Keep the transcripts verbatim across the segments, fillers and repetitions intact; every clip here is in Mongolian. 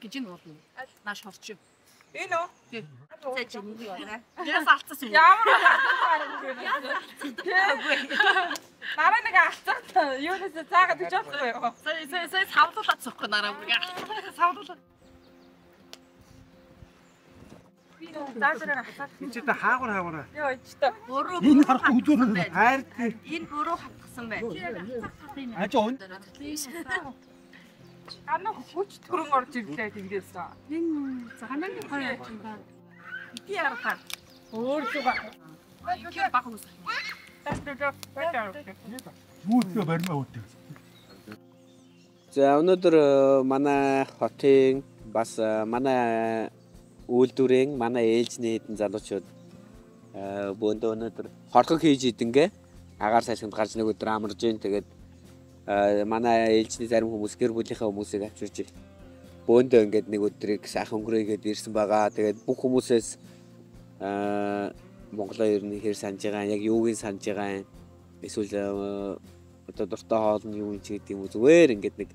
гэж энэ бол нааш хорч. Энэ үү? Тийм. За чи нэг яваарай. Яас алдсан юм. Ямар Нараа нэг алцаад юунаас цаагаад гэж болохгүй юу? Сая сая сая савлуулаад цохгүй нараа бүр. Савлуулаад. Би заашраа хасаад. Чи та хаагур хаагур. Йоо ичтэй. Буруу Энэ харахгүй үзүүлээ. Хайр. энэ буруу хатгсан байна. Ачаа он. Ана хүч төрөн орж ирлээ тэндээсэн. Энэ цагааны хоёр юм байна. Би ярахаа. Өөр зүг. Юу баг хүмүүс. Муутлаа барьмаа үүтэй. За өнөөдөр манай хотын бас манай үйлдвэрийн манай ээлжний хэдэн залуучууд бөөндөө өнөөдөр хорхог хийж идэнгээ агаар сайшинд гарч нэг өдөр амарж ийн. Тэгээд манай ээлжний зарим хүмүүс гэр бүлийнхээ хүмүүсийг авчирч бөөндөө ингээд нэг өдрийг сайхан өнгөрөөгээд ирсэн байгаа. Тэгээд бүх хүмүүсээс Монголоо ер нь хэр санаж байгаа, яг юуг нь санаж байгаа, эсвэл одоо дуртай хоол нь юу юм ч гэдэг юм уу, зүгээр ингээд нэг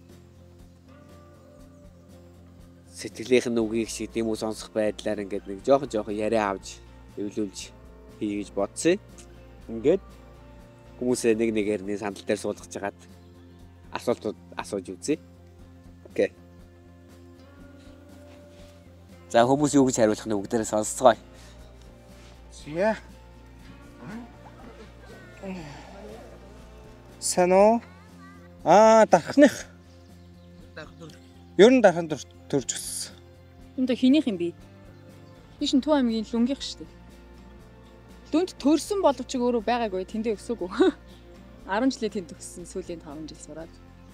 сэтгэлийнх нь үгийг шиг тийм үү сонсох байдлаар ингээд нэг жоохон жоохон яриа авч эвлүүлж хийж бодсон. Ингээд хүмүүсээ нэг нэгээр нэг сандал дээр суулгаж хагаад асуултууд асууж үзье. Окей. За хүмүүс юу гэж хариулах нь бүгдээрээ сонсцгоё. Яа. Сано. Аа, дарахных. Ер нь дархан төрж өссөн. Энд хинийх юм бэ? Би шин Төв аймгийн Лүнгийнх шүү дээ. Дүнд төрсөн боловч өөрөө байгаагүй тэндээ өсөөгүй. арван жилийн тэнд төгссөн, сүүлийн таван жил сураад.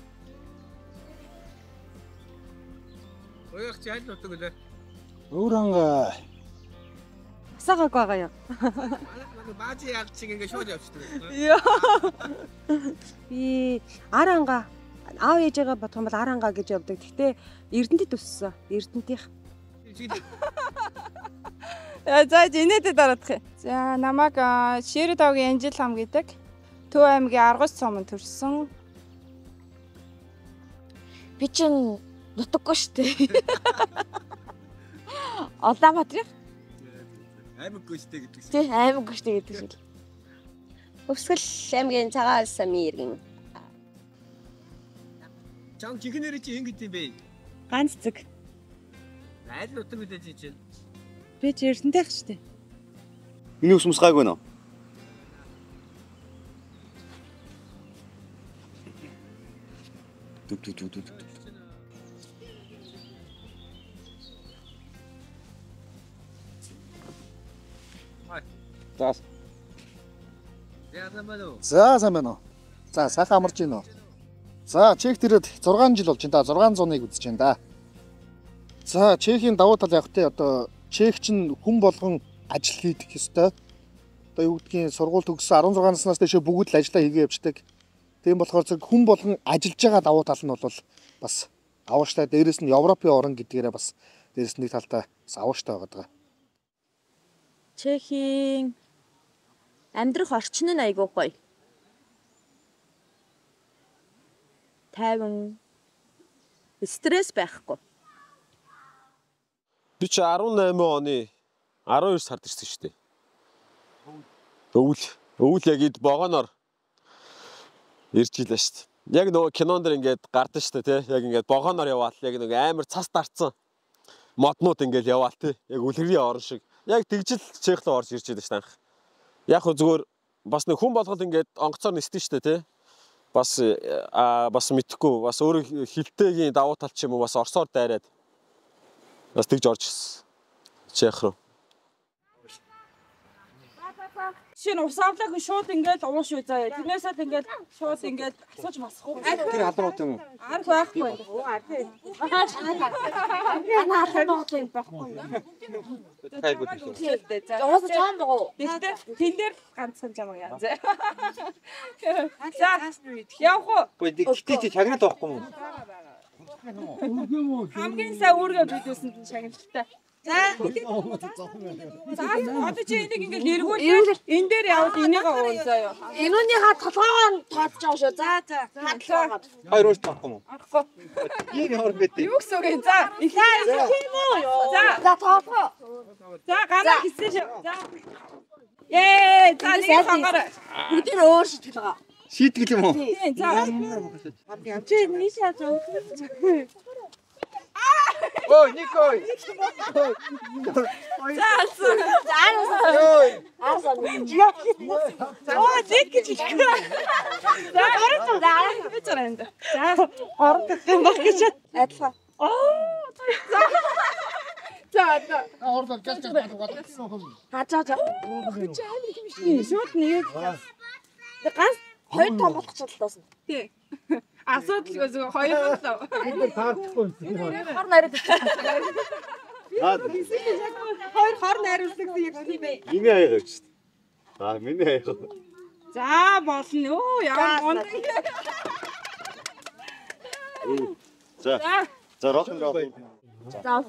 Хоёрч яаж нутаг үлээ? Өөрөнгө Асаагааг байгаа юу? Баажи яалт шиг ингэ шууд явчихдаг. Би аранга аав ээжээгээ бодох юм бол аранга гэж явдаг. Гэхдээ Эрдэнэтэд өссөн. Эрдэнэтийнх. За инээдэд дараадах юм. За намайг Ширидогийн Анжил хам гэдэг. Төв аймгийн Аргус цомон төрсөн. Би чинь нутаггүй шүү дээ. Улаанбаатар. Аймаггүй штэ гэдэг шиг. Тий, аймаггүй штэ гэдэг шиг. Өвсгөл аймгийн цагаан самын иргэн. Чам чихнэр чи ингэ гэдэм бэ? Ганц цэг. Айл нутаг үлээж чинь. Би ч Эрдэнэтэйх шүү дээ. миний ус мусгаагүй нөө. Дүг дүг дүг дүг. За. За сайн байна уу? За сайхан амарч гин үү? За Чехт ирээд зургаан жил болж байна да. зургаан зууныг үзэж байна да. За Чехийн давуу тал яг тэ одоо Чех чинь хүн болгон ажил хийдэг ёстой. Одоо юу гэдгийг сургууль төгссөн арван зургаан наснаас дэше бүгд л ажиллаа хийгээ явждаг. Тийм болохоор зөв хүн болгон ажиллаж байгаа давуу тал нь бол бас авууштай. Дээрээс нь Европын орн гэдгээрээ бас дээрээс нэг талтай бас авууштай байгаа. Чехийн амьдрах орчин нь айгүй гоё. Тайван стресс байхгүй. Би чи арван найман оны арван хоёр сард ирсэн шүү дээ. Өвөл өвөл яг эд богоноор ирж илээ шүү дээ. Яг нөгөө кинон дэр ингээд гардаг шүү дээ, тий. Яг ингээд богоноор яваал яг нэг амар цас дарцсан моднууд ингээд яваал тий. Яг үлгэрийн орн шиг. Яг тэгжил Чех руу орж ирж илээ шүү дээ. Яг хөө зүгээр бас нэг хүн болгол ингээд онгоцоор нисдэн шүү дээ, тий. Бас аа бас мэдхгүй бас өөр хилтэйгийн давуу тал ч юм уу бас орсоор дайраад бас тэгж орж ирсэн. Чех руу. Шинэ ус авлаагүй шууд ингээд ууш үү заяа. Тэрнээсээ ингээд шууд ингээд асууж масахгүй. Тэр алдрууд юм уу? Арх байхгүй. Ана алдрууд юм байхгүй. Хайгууд. Уус цаан богоо. Тэгтээ тэн дээр ганцхан жамаг яа. За. Явах уу? Гэхдээ чи чагнаад байхгүй юу? Хамгийн сайн үүргээ бидүүлсэн шагналтай. За. За одоо чи энийг ингээд нэргүүл. Энэ дээр яваад энийг уул заяа. Энүүнийхээ толгоогоо тооцож байгаа шүү. За за. Хадлаа. Хоёр ууш таахгүй юм уу? Орохгүй. Ийм хор бит. Юу гэсэн үг юм? За. Ихаа тийм үү? За. За тоохоо. За гараа хийсэн шүү. За. Ээ, за нэг хангаарай. Бүгд нь өөр шийтгэл байгаа. Шийтгэл юм уу? Тийм, за. Чи нишаа зөө. Ой, Никой. За. Аарсан. Оо, зик гэж. За, ороо. За, бичээрэн. За, ороо гэх юм бол гэж. Адилхан. Оо. За, за. Ордоо газ газ гадагсан. Хажаа жаа. Шууд нэг Ганц хоёр том болох ч болтоосон. тий. Асуудал зөв хоёр болоо. Хор найраад. Хоёр хор найруулдаг юм тийм ээ. Миний аяга гэж. Аа, миний аяга. За, болно. Оо, яа гондог. За. За, рок н рол. За.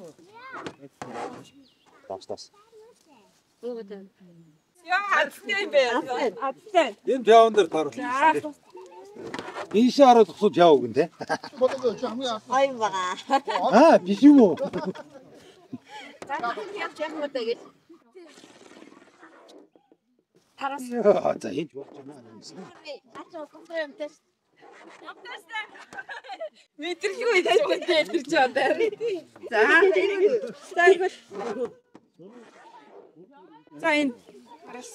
Тас тас. Яа, хаттай бэ. Хаттай. Энэ пиаван дээр тааруулах. За. Ийшээ хараад тусууд яав гэн те. Бодож хамгийн Ой бага. Аа биш юм уу? За яг яг мод гэж. Тарас. За энэ ч болж байна. Ачаа контор юм тест. Мэдрэлгүй хэлбэртэй тэр ч одоо. За. За. За энэ. Харас.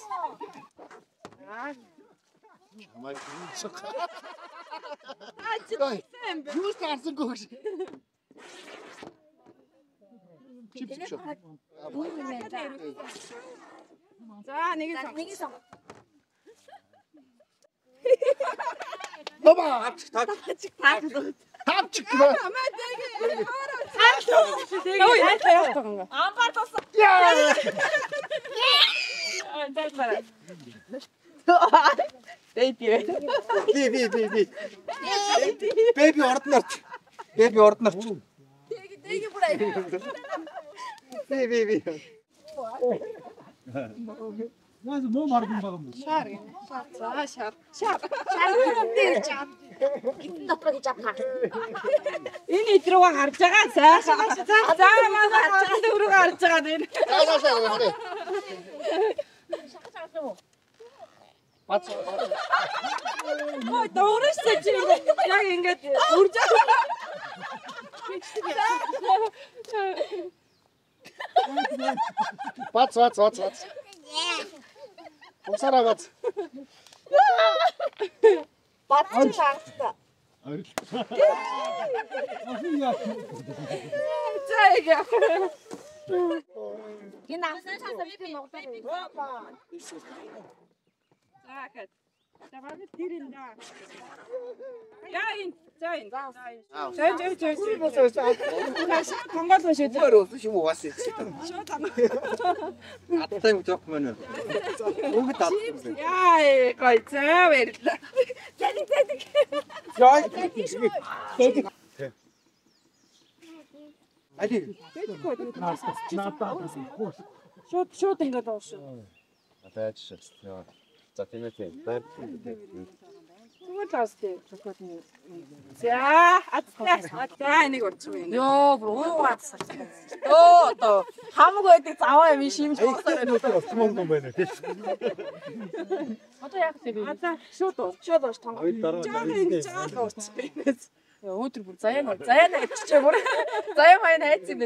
чамайг зүсэх. Аа чи юу таасангүй гэж. Чипс шүү. За нэг нь нэг сон. Баба Авчих таа. хавчих гоо. Ой, хайта явах байгаа. Амбар тусаа. Яа. Аа, дэвсараа. Би би би би. Бэби орднорч. Бэби орднорч. Тэги бүрэй. Би би би. Наас муу марган байгаа юм. Шаар гэнэ. За шаар. Шаар. Шар дээр чаа. Гитэн дотор гэж авах. Энэ идрүүгээ харж байгаа. Цаашаа. За манай харж дөрөв харж байгаа энэ. Таашаа яваа. Бац. Ой, доорштой чи яг ингэж үрж байгаа. Бац бац бац бац. Усараа бац. Бат чаагта. За яа. Энэ авсан часаа би Монгол. За хэд. Давай тэрэн да. Яа ин. За ин. За ин. За за за. Босоо саа. Монгол биш үү? Өөрөө биш юм уу бас. Аттай юм жоох мөн. Уг тат. Яа гой цаа баярлаа. Тэдэг тэдэг. Яа. Ади. Шууд шууд ингэж ууш. Атаач шүү. За тийм ээ тийм. Тэгвэл таастай. За, аттай. За энийг урчих юм. Йоо, бро атсаа. Оо, тоо. Хамаг байдаг заваа юм шимж боосоо. Мөн байна тий. Одоо яг тийм. За, шууд уу. Шууд ууш том. Хоёр дараа. Жаа ингэ жаа урчих юм. Яа, өдөр бүр заяа заяа гэж чичээ бүр. Заяа маань хайц юм бэ.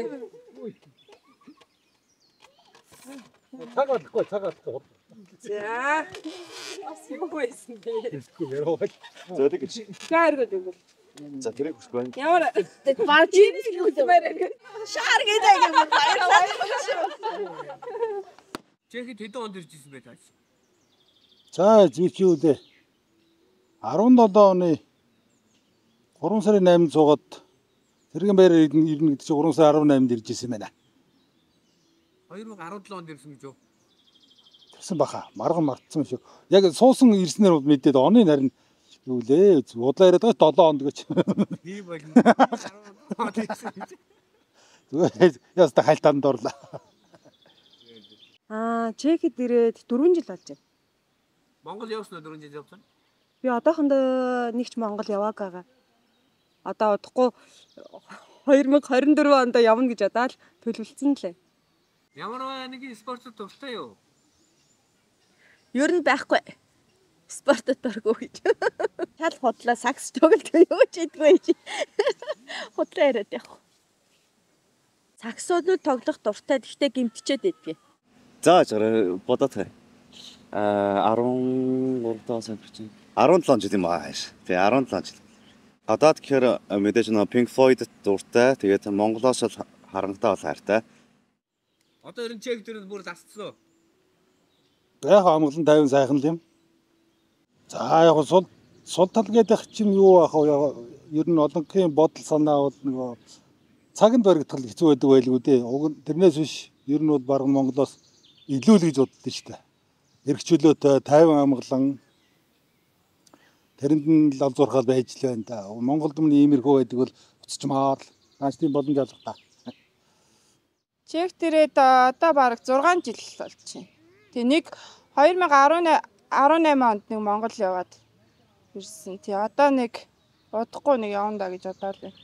Цагаахгүй цагаахгүй. За. Бас юу байсан бэ? За тэг гэж. Гааргод өгөл. За тэрийг хүсэх байна. Ямар баг жимс үзмээр. Шаар гэдэг юм байна. Чехэд хэдэн онд ирж ирсэн бэ таа? За зүйчүүлээ. арван долоо оны гурван сарын найманд суугаад Тэргийн байраар ирнэ гэдэг чинь гурван сарын арван найманд ирж ирсэн байна. хоёр мың арван долоо онд ирсэн гэж юу? Ирсэн баха. Марган мартсан шүү. Яг суусан ирснээр мэдээд оны нарийн юу лээ. Удлаа яриад байгаа долоо онд гэж. Би болно. Яста хальтаанд орлоо. Аа, Чехэд ирээд дөрвөн жил болж байна. Монгол явсан уу дөрвөн жил явсан? Би одоохондоо нэг ч Монгол явааг байгаа. Одоо удахгүй хоёр мянга хорин дөрөв онд явна гэж бодоод төлөвлөсөн лээ. Ямар нэг спортод дуртай юу? Ер нь байхгүй. Спортод дургүй гэж. Шал худлаа сакс тоглолт юу ч идэггүй чи. Худлаа яриад явах. Саксууд тоглох дуртай гэхдээ гимтчээд идэггүй. За жаа бодоод хай. Аа арван гурав сар чинь. арван долоо жил юм аа. Тэгээ арван долоо жил. Гадаад гэхээр мэдээж нэг Pink Floyd дуртай. Тэгээд Монголоос л харанхтай бол хайртай. Одоо ер нь чек дээр бүр засцсан. Яг амгалан тайван сайхан л юм. За яг сул сул тал гэдэг чинь юу ах вэ? Ер нь олонхын бодол санаа бол нөгөө цагт баригдах хэцүү байдаг байлгүй дээ. Уг нь тэрнээс биш ер нь бол баруун Монголоос илүү л гэж боддоо шүү дээ. Эргчлөөтэй тайван амгалан тэрэнд нь л алзуурхал байж л байна да. Монголд өмнө иймэрхүү байдаг бол уцчмаар л нааш тийм боломж алга та. Чек дээрээ одоо бараг зургаан жил болж байна. Тэг нэг хоёр мянга арван eight онд нэг Монгол яваад ирсэн. Тий одоо нэг удахгүй нэг явна да гэж бодоод байна.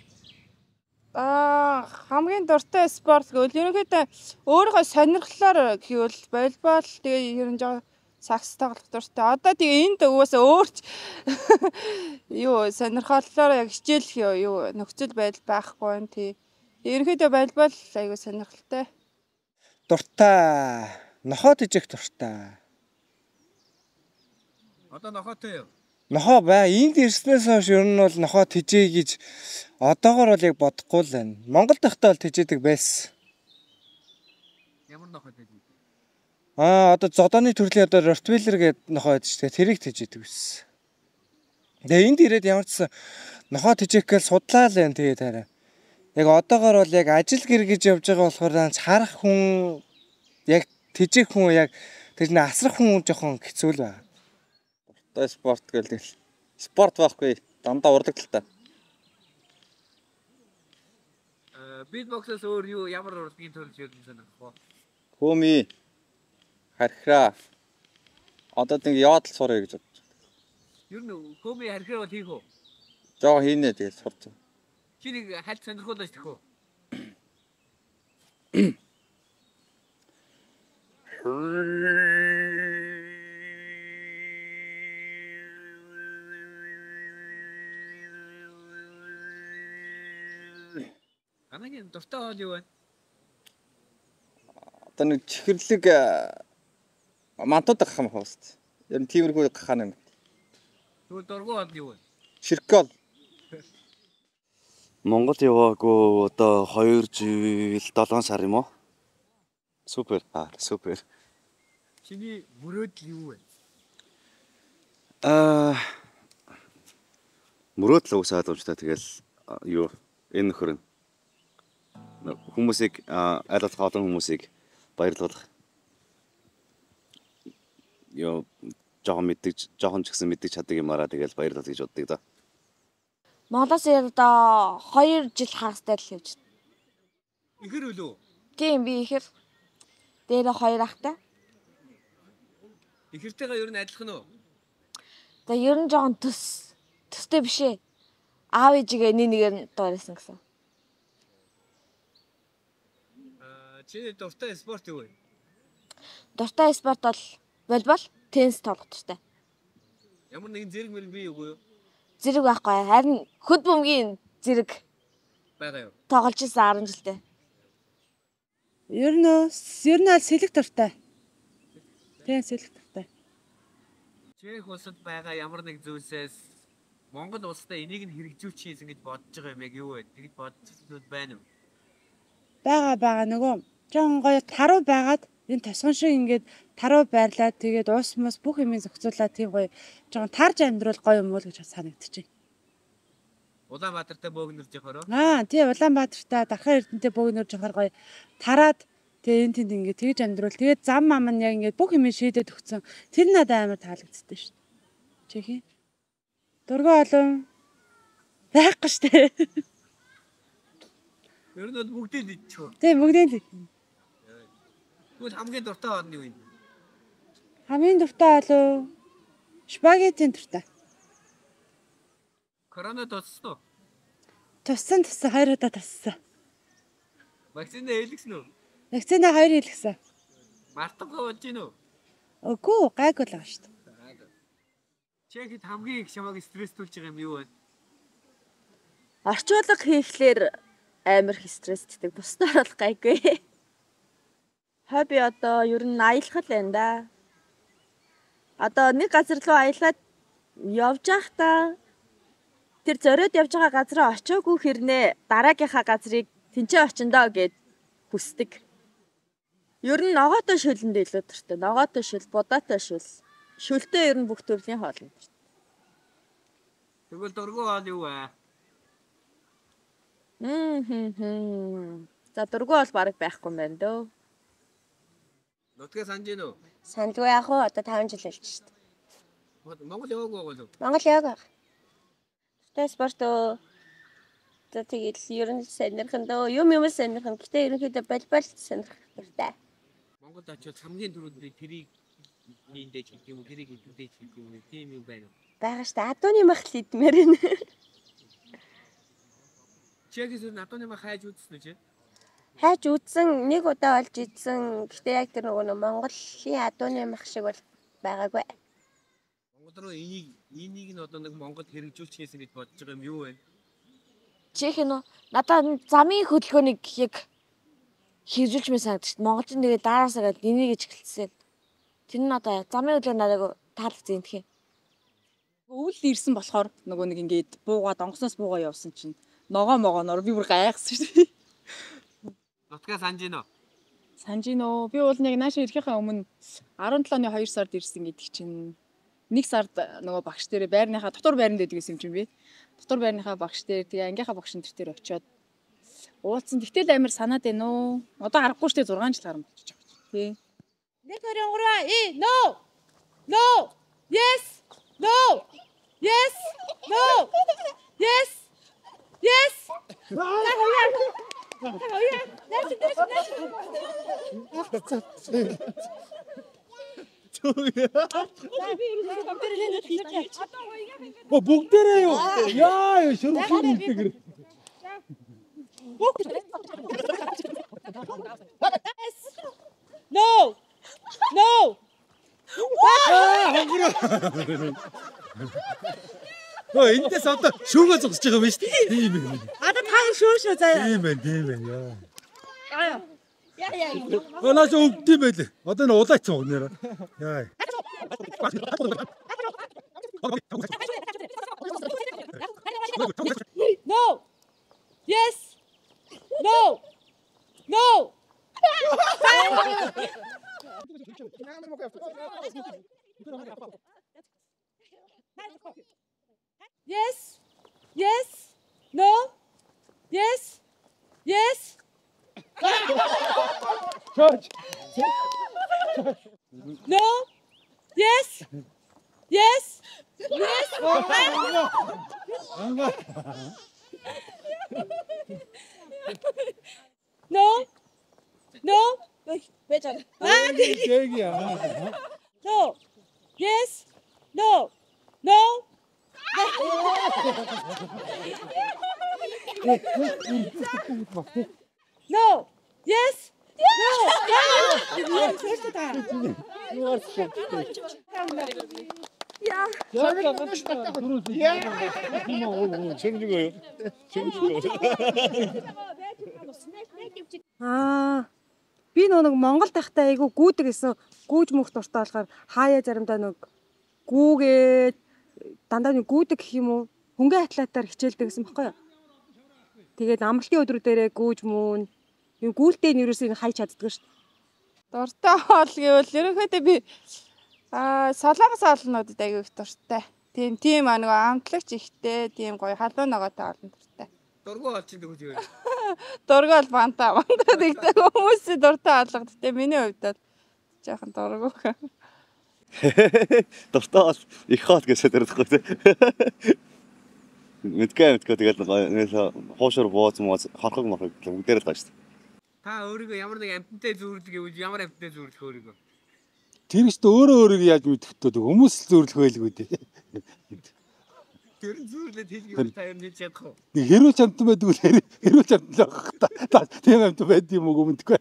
Аа хамгийн дуртай спорт гэвэл ерөнхийдөө өөрийнхөө сонирхлоор гэвэл волейбол тэгээ ер нь жоо сакс тоглох дуртай. Одоо тэгээ энд угаасаа өөрч юу сонирхоллоор яг хичээл юу нөхцөл байдал байхгүй байна. Тий ерөнхийдөө волейбол айгу сонирхолтой. Дуртай нохоо тижих дуртай. Одоо нохоотой юу? Нохоо бай. Энд ирснээс хойш ер нь бол нохоо тижээ гэж одоогоор бол яг бодохгүй л байна. Монголд байхдаа бол тижээдэг байсан. Ямар нохоо тижээ? Аа одоо зодооны төрлийн одоо Rottweiler гэдэг нохоо байдаг шүү дээ. Тэрийг тижээдэг байсан. Тэгээ энд ирээд ямар ч нохоо тижээх гээл судлаа л байна тэгээ тарай. Яг одоогоор бол яг ажил гэр гэж явж байгаа болохоор харах хүн яг тижээх хүн яг тэрний асрах хүн жоохон хэцүү л байна. Одоо спорт гээл спорт байхгүй дандаа урлагт л та. Э битбоксээс өөр юу ямар урлагийн төрөл ер нь сонирхох вэ? Хөми хархраа. Одоо нэг яваад л сурах гэж бодож байна. Ер нь хөми хархраа бол хийх үү? Жоо хийнэ тэгэл сурч. Чи нэг хальт сонирхолтой шүү дээ. Анагийн дуртай хоол юу вэ? Одоо нэг чихэрлэг мантууд гах юм хөөст. Ер нь тиймэрхүү гахаа юм. Тэгвэл дургу хоол юу вэ? Ширкол. Монгол яваагүй одоо хоёр жил долоон сар юм уу? Супер. Аа, супер. Чиний мөрөөдөл юу вэ? Аа мөрөөдөл уусаад уучтай тэгэл юу энэ нөхөр хүмүүсийг аль болох олон хүмүүсийг баярлуулах. Ёо жоохон мэддэг, жоохон ч гэсэн мэддэг чаддаг юмараа тэгэл баярлуулах гэж боддог да. Монголоос одоо хоёр жил хагастай л явж байна. Ихэр үлээ. Тийм би ихэр дээр хоёр ахтай. Ихэртэйгээ ер нь адилхан уу? За ер нь жоохон төс төстэй биш ээ. Аав ээжигээ нэг нэгээр нь дуурайсан гэсэн. Аа чиний дуртай спорт юу вэ? Дуртай спорт бол волейбол, теннис тоглох дуртай. Ямар нэгэн зэрэг мэрэг бий юу? Зэрэг байхгүй. Харин хөд бөмбөгийн зэрэг байгаа юу? Тоглож ирсэн арван жилдээ. Ер нь ер нь сэлэг дуртай. Тийм сэлэг дуртай. Чех улсад байгаа ямар нэг зүйлсээс Монгол улстай энийг нь хэрэгжүүлчихье гэж бодож байгаа юм яг юу вэ? Тэгж бодчихсон байна уу? Бага бага нөгөө жоон гоё таруу байгаад энэ тосгон шиг ингээд таруу байрлаад тэгээд уус мус бүх юмыг зохицуулаад тийм гоё жоон тарж амьдрал гоё юм уу гэж санагдчихэв. Улаанбаатартай бөөгнөр жохороо. Аа тий Улаанбаатартай Дархан Эрдэнэтэй бөөгнөр жохор гоё тараад тэгээ энэ тэнд ингээд тэгж амьдрал тэгээд зам мам нь яг ингээд бүх юм шийдээд өгсөн. Тэр надад амар таалагддаг шүү дээ. Чихээ. Дургуй олон байхгүй штэ. Ер нь бол бүгдээ л идчихв. Тийм бүгдээ л. Тэгвэл хамгийн дуртай хоол нь юу вэ? Хамгийн дуртай болов спагеттийн дуртай. Корона туссан уу? Туссан туссан хоёр удаа туссан. Вакцины хэлгэсэн үү? Вакцины хоёр хэлгэсэн. Мартахгүй болж гин үү? Үгүй гайгүй л байгаа шүү дээ. Чехэд хамгийн их чамайг стресстүүлж байгаа юм юу вэ? Орчуулга хийхлээр амар их стресстэй. Бусдаар бол гайгүй. Хобби одоо ер нь аялах л байна да. Одоо нэг газар руу аялаад явж байхдаа тэр зориод явж байгаа газараа очиагүй хэрнээ дараагийнхаа газрыг тэнцээ очиндоо гэд хүсдэг. Ер нь ногоотой шүлэнд илүү дуртай. Ногоотой шүл, будаатай шүл. Шүлтэй ер нь бүх төрлийн хоол юм. Тэгвэл дургу хоол юу вэ? Мм. За дургу бол бараг байхгүй юм байна дөө. Нутгаа санаж гин үү? Сандгүй яг уу одоо таван жил болж шүү дээ. Монгол яваагүй байгаа юу? Монгол яваагүй. Тэ спорт оо. За тэгэл ер нь сонирхон дөө. Юм юм сонирхон. Гэтэ ерөнхийдөө волейбол сонирхох дуртай. Монгол очоод хамгийн түрүүнд би тэрийг хийдэж гэдэг юм уу? Тэрийг хийдэж гэдэг юм уу? Тийм юм байна уу? Бага штэ адууны мах л идмээр байна. Чигээс адууны мах хайж үзсэн үү чи? Хайж үзсэн нэг удаа болж идсэн. Гэтэ яг тэр нөгөө Монголын адууны мах шиг бол байгаагүй. Монгол руу энийг энийг нь одоо нэг Монгол хэрэгжүүлчихээс гэж бодож байгаа юм юу вэ? Чих нөө надад замын хөдөлгөөнийг яг хэрэгжүүлж мэт санагдчих. Монголч нэгээ дараасаа энийг гэж эхэлсэн. Тэр нь одоо замын хөдөлгөөн надад таалагдсан юм тхий. Өвөл ирсэн болохоор нөгөө нэг ингээд буугаад онгосноос буугаа явсан чинь ногоо могооноор би бүр гайхсан шүү дээ. Нутгаа санаж гин үү? Санаж гин үү? Би бол нэг наашаа ирэхээ өмнө арван долооны хоёр сард ирсэн гэдэг чинь нэг сард нөгөө багш дээрээ байрныхаа дотор байранд байдаг гэсэн юм чинь би. Дотор байрныхаа багш дээр тэгээ ангийнхаа багш нар дээр очиод уулцсан. Тэгтэл амар санаад байна уу? Одоо харахгүй штэ зургаан жил гарсан болчих жоох. Тий. нэг хоёр гурван и no no yes no yes no yes yes Оо бүгдээрээ юу? Яа, шөрөг үлдэгэр. No no Аа, хонгороо. Оо, эндээс одоо шүүгээ зогсож байгаа юм шүү дээ. Тийм ээ. одоо таг шүүр шүү заяа. Тийм ээ, тийм ээ. Яа. Яа яа. Аа, наач өвдөм байлээ. Одоо н улаацсан уу нэрээ. Яа. No yes no no yes yes no yes yes George. no yes yes yes no no Better. no yes no no no yes Ja. Аа. Би нэг Монгол тахтай айгу гүйдэг гэсэн гүйж мөх дуртай болохоор хаяа заримдаа нэг гүүгээд дандаа нэг гүйдэг гэх юм уу хөнгөн атлетаар хичээлдэг гэсэн баггүй юу. Тэгээд амралтын өдрүүдээрээ гүйж мөн юм гүйлтэй нь ерөөсөө хай чаддаг шүү дээ. Дуртай хоол гэвэл ерөнхийдөө би аа солонгос хоолнуудад аягүй их дуртай. Тийм тийм аа нөгөө амтлагч ихтэй тийм гоё халуун ногоотой хоолн дуртай. Дургу хоол чинь тэгвэл юу вэ? Дургу бол банта банта гэдэг хүмүүсийн дуртай хоолго. Гэтэ миний хувьд бол жоохон дургу. Дуртай бол их хоол гэж хэлдэг байхгүй. Мэдгээ мэдгээ тэгээд нэлээ хоошор бооц мооц хархаг мархаг бүгдээр л байгаа шүү дээ. Та өөрийгөө ямар нэг амттай зүүрлэх гэвэл ямар амттай зүүрлэх өөрийгөө? Тэр ихтэй өөрөө өөрийгөө яаж мэдэх вэ? Хүмүүс л зөөрлөх байлгүй дээ. Тэр зүүрлээд хэлгийвэл та юм хийж чадах уу? Нэг хэрүүч амтан байдаг үл хэрүүч амтан л байгаа та. Тийм амтан байд юм уу мэдгүй.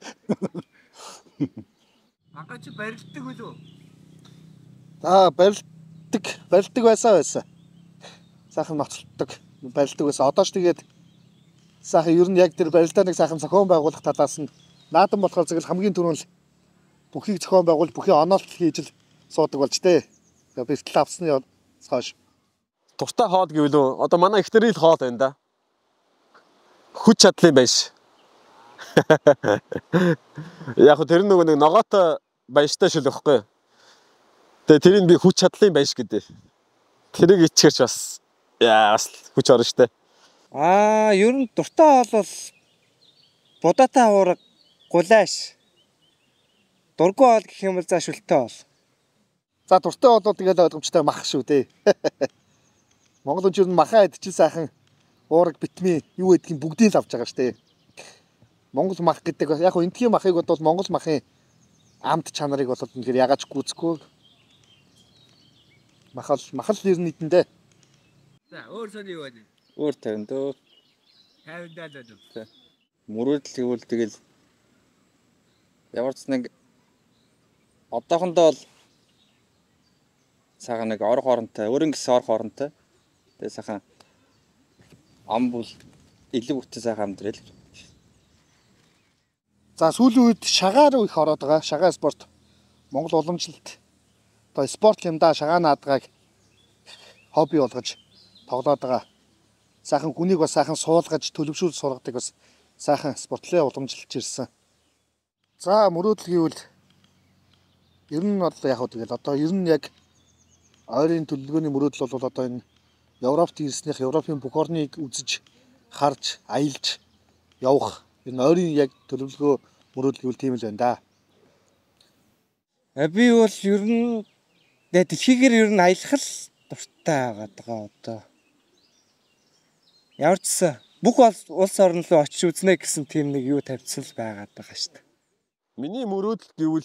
Агаа чи барилддаг үлээ? Аа барилддаг, барилддаг байсан байсан. Сайхан ноцтолдог, барилддаг байсан. Одоо ч тэгээд сайхан ер нь яг тэр барилдаа нэг сайхан зохион байгуулах талаас нь наадам болохоор зөвхөн хамгийн түрүүнд бүхийг зохион байгуул, бүхий оноолт хийж л суудаг болж тээ. Тэгээд бэлтгэл авсны хойш. Туртай хоол гэвэл одоо манай их нэрийн хоол байна да. Хүч чадлын байш. Яг хөө тэр нөгөө нэг ногоотой баяжтай шил өгөхгүй. Тэгээ тэрийг би хүч чадлын байш гэдэг. Тэрийг ичгэрч бас яа бас хүч орно штэ. Аа, ер нь дуртай хоол бол будатай аварга, гулайш. Дургүй хоол гэх юм бол за шүлтэй хоол. За дуртай хоол бол тэгэл ойлгомжтой мах шүү дээ. Монгол хүн ер нь махаа идчихэл сайхан уураг, витамин юу гэдгийг бүгдийг л авч байгаа штэ. Монгол мах гэдэг яг хөө энтхийн махыг бол монгол махын амт чанарыг бол үнэхээр ягааж гүйцэхгүй. Махал махал ер нь идэндээ. За өөр сони юу вэ? Өөр тавин дөө. тавин даа дөө. Мөрөөдөл гэвэл тэгэл ямар ч нэг одоохондоо л сайхан нэг ор хоронтой, өөрөнгө гэсэн ор хоронтой. Тэгээ сайхан ам бол илүү бүтэн сайхан амдрал. За сүүлийн үед шагаар их ороод байгаа. Шагаа спорт Монгол уламжлалт одоо спорт юмдаа шагаа наадгааг хобби болгож тоглоод байгаа. Сайхан хүнийг бас сайхан суулгаж төлөвшүүл сургадаг бас сайхан спортлын уламжлалж ирсэн. За мөрөөдөл гэвэл ер нь бол яг хөө тэгэл одоо ер нь яг ойрын төлөвлөгөөний мөрөөдөл бол одоо энэ Европт ирснийх Европын бүх орныг үзэж харж аялж явах энэ ойрын яг төлөвлөгөө мөрөөдөл гэвэл тийм л байна да. А би бол ер нь дэлхийгээр ер нь аялах л дуртай байгаа одоо. Ямар ч гэсэн бүх улс орн руу очиж үзнэ гэсэн тийм нэг юу тавьсан л байгаад байгаа шүү дээ. Миний мөрөөдөл гэвэл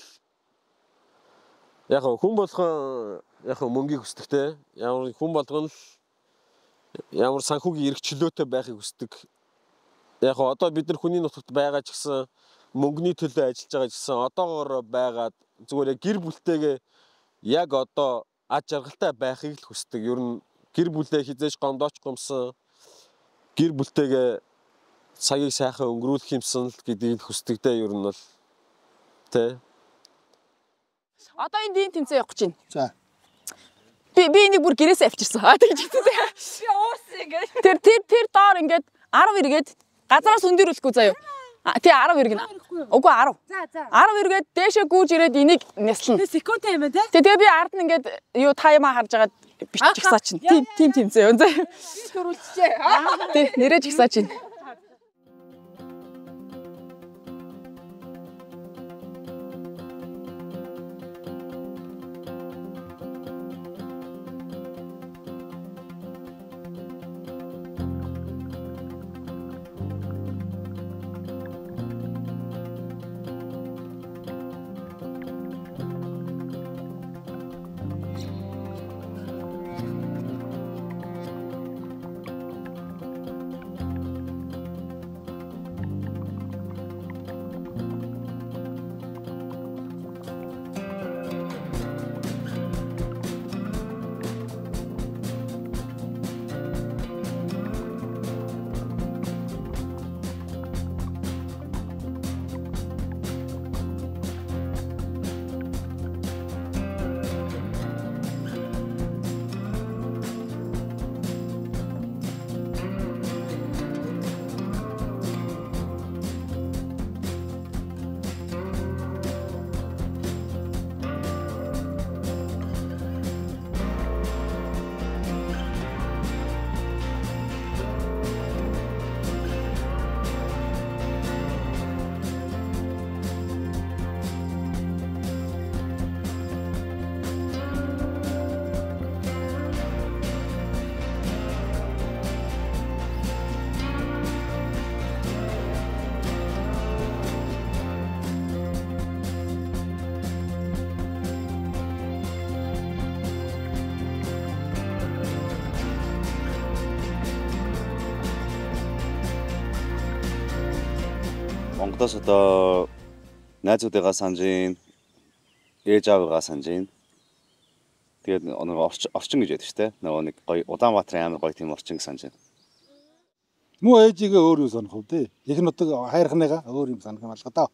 яг хүн болгон яг мөнгийг хүсдэгтэй. Ямар хүн болгон л ямар санхүүгийн эрх чөлөөтэй байхыг хүсдэг. Яг одоо бид нар хүний нутагт байгаа ч гэсэн мөнгөний төлөө ажиллаж байгаа ч гэсэн одоогоор байгаад зүгээр гэр бүлтэйгээ яг одоо аж аргалтай байхыг л хүсдэг. Ер нь гэр бүлээ хизээж гомдооч гомсон гэр бүлтэйгээ цагийг сайхан өнгөрүүлэх юмсан л гэдгийг хүсдэг дээ ер нь бол. Тэ. Одоо энэ дийн тэмцээн явах гэж байна. За. Би би энийг бүр гэрээсээ авчирсан. Аа тэгж хэлсэн. Би уус ингээд. Тэр тэр тэр доор ингээд арав эргээд газараас өндөрүүлэхгүй заяа. Тий арав эргэнэ. Үгүй арав. За за. арав эргээд дээшээ гүйж ирээд энийг няслана. Тэгээ секунд юм байна те. Тэгээ би ард нь ингээд юу таймаа харж агаад бичих гисаа чинь. Тим тим тэмцээн заяа. Би төрүүлчихээ. Тий нэрэж гисаа чинь. Монголоос одоо найзуудыгаа санаж гин, ээж аавыгаа санаж гин. Тэгээд нэг орчин гэж байдаг шүү дээ. Нөгөө нэг гоё Улаанбаатарын амар гоё тийм орчин санаж байна. Муу ээжигээ өөр юу санах вэ дээ? Их нутаг хайрхныгаа өөр юм санах юм алга даа.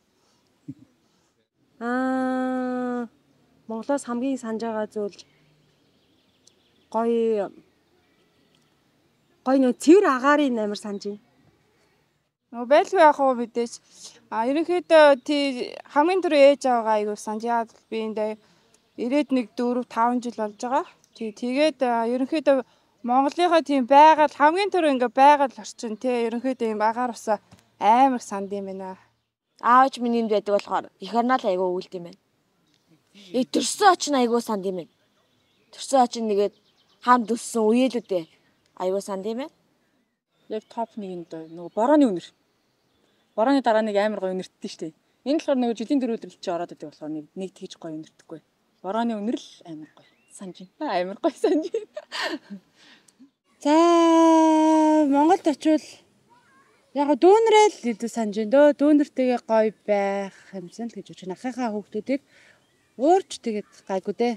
Аа Монголоос хамгийн санаж байгаа зүйл гоё гоё нөө цэвэр агаарын амар санаж байна. Нөгөө байлгүй яах вэ мэдээж. А ерөнхийдөө тий хамгийн түрүү ээж аваагаа айгуу санаж яад би эндээ ирээд нэг дөрөв таван жил болж байгаа. Тий тэгээд ерөнхийдөө Монголынхаа тийм байгаль хамгийн түрүү ингээ байгаль орчин тий ерөнхийдөө юм агаар усаа амар санд юм байна. Аавч миний энд байдаг болохоор их орноо л айгуу өвөлд юм байна. Э төрсөн очин айгуу санд юм байна. Төрсөн очин нэгээд хамт өссөн үеэлүүдээ айгуу санд юм байна. Яг топ нэгэнд нөгөө борооны үнэр. Борооны дараа нэг амар гоё үнэртдээ штэ. Энэ болохоор нөгөө жилийн дөрөвлөлт чи ороод идэг болохоор нэг нэг тэгж гоё үнэртэхгүй. Борооны үнэр л амар гоё. Санаж байна. Амар гоё санаж байна. За Монголд очивол яг дүүнрээ л илүү санаж байна дөө. Дүүнэртэйгээ гоё байх юмсан л гэж бодож байна. Ахыхаа хүүхдүүдийг өөрч тэгээд гайгүй дээ.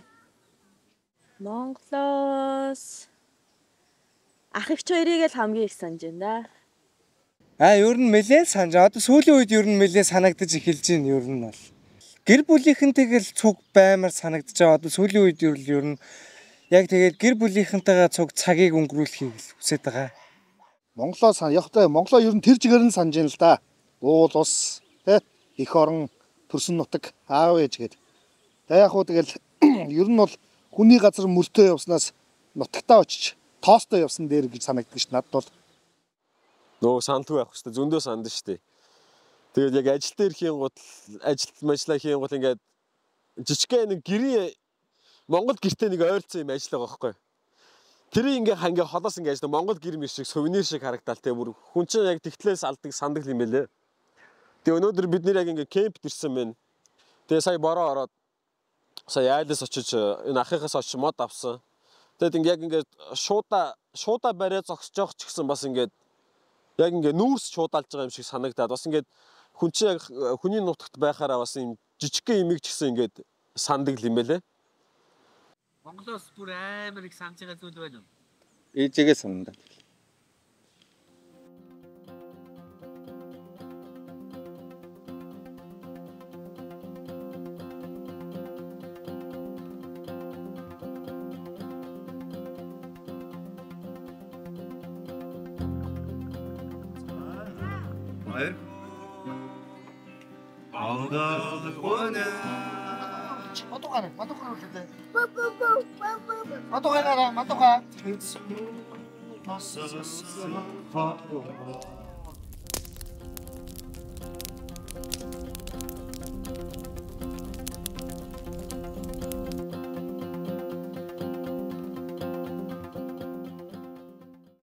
Монголоос ах эгч хоёрыг л хамгийн их санаж байна да. А ер нь нэлээд санаж. Одоо сүүлийн үед ер нь нэлээд санагдаж эхэлж байна ер нь бол. Гэр бүлийнхэнтэйгэл цуг баймар санагдаж байгаа. Одоо сүүлийн үед ер нь яг тэгээд гэр бүлийнхэнтэйгээ цуг цагийг өнгөрүүлэхийг хүсэж байгаа. Монголоо явахтай Монголоо ер нь тэр чигээр нь санаж байна л да. Уул ус, тэ эх орон, төрсөн нутаг, аав ээж гээд. Тэ яг хуу тэгэл ер нь бол хүний газар мөртөө явснаас нутагтаа очиж тоостой явсан дээр гэж санагддаг ш надад бол. Нөө сандгүй байх хэвчээ зөндөө санд штэ. Тэгээд яг ажил дээр хийн гут ажил мэжлээ хийн гут ингээд жижигхэн нэг гэрээ Монгол гэртээ нэг ойрцсон юм ажил байгаа байхгүй. Тэрийг ингээ хангаа холоос ингээ ажил Монгол гэр мэт шиг сувенир шиг харагдал тэ бүр хүн чинь яг тэгтлээс алдаг сандаг юм байлээ. Тэгээ өнөөдөр бид нэр яг ингээ кемп ирсэн байна. Тэгээ сая бороо ороод сая айлс очиж энэ ахыхаас очиж мод авсан. Тэгээд ингээ яг ингээ шуудаа шуудаа бариа зогсож явах ч гэсэн бас ингээ яг ингээ нүүрс шуудаалж байгаа юм шиг санагдаад бас ингээ хүн чинь яг хүний нутагт байхаараа бас юм жижигхэн имийг ч гэсэн ингээ сандаг юм байлээ. Монголоос бүр амар их санаж байгаа зүйл байна уу? Ээжигээ санана. Матухана, матухана үлээ. Матухана, матуха.